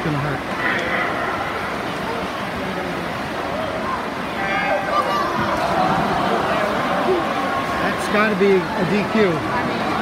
going to hurt. That's got to be a DQ.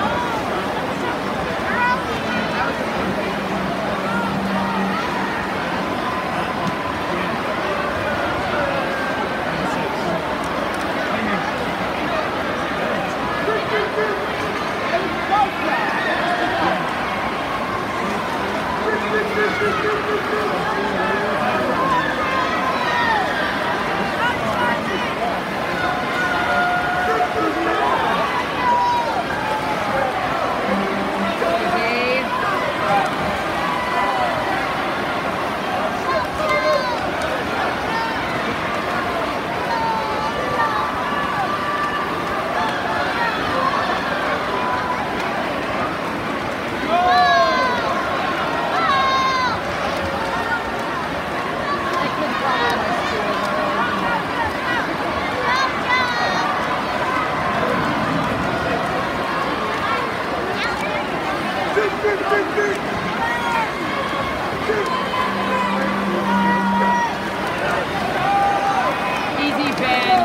Easy, Ben.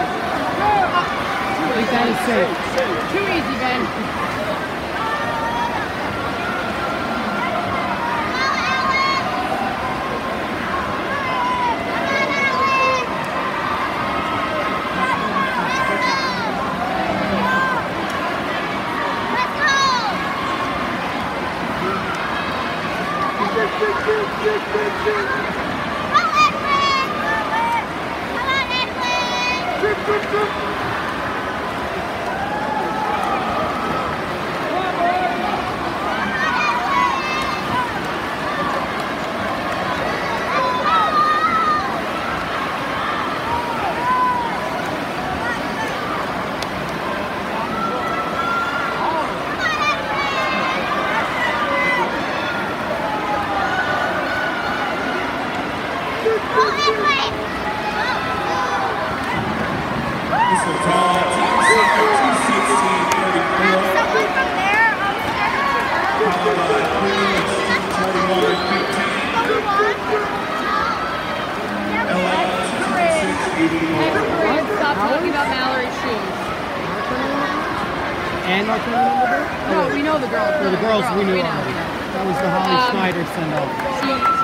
I think that is safe. Too easy, Ben. Stop talking about Mallory's shoes. And our tournament number? No, we know the girls. For the girls, we knew. We know. That was the Holly Schneider send-off.